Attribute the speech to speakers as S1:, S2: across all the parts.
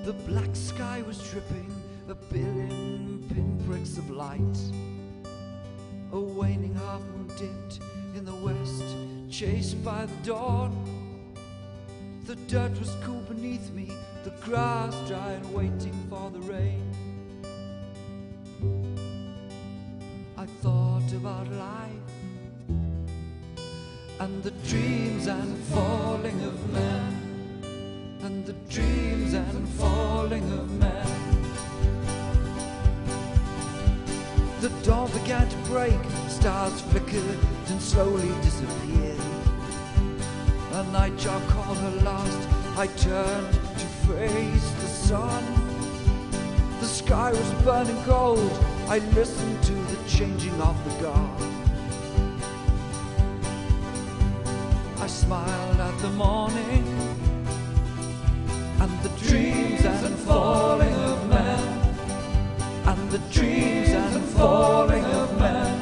S1: The black sky was dripping a billion pinpricks of light. A waning half moon dipped in the west, chased by the dawn. The dirt was cool beneath me, the grass dry and waiting for the rain. I thought about life and the dreams and falling of men, and the dreams and falling of men. The dawn began to break, stars flickered and slowly disappeared. A nightjar called her last, I turned to face the sun. The sky was burning cold, I listened to the changing of the guard. I smiled at the morning and the dreams and falling of men, and the dreams and falling of men.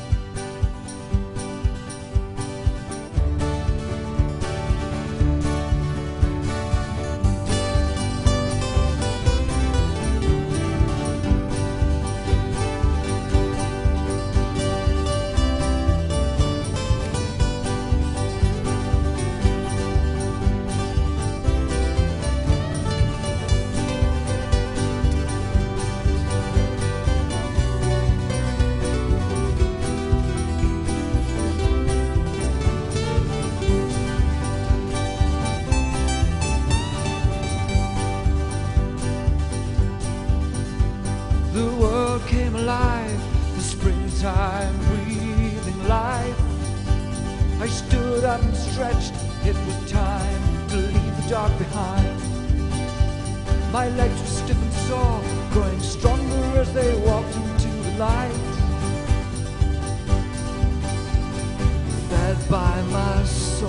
S1: The world came alive, the springtime breathing life. I stood up and stretched, it was time to leave the dark behind. My legs were stiff and sore, growing stronger as they walked into the light. Fed by my soul.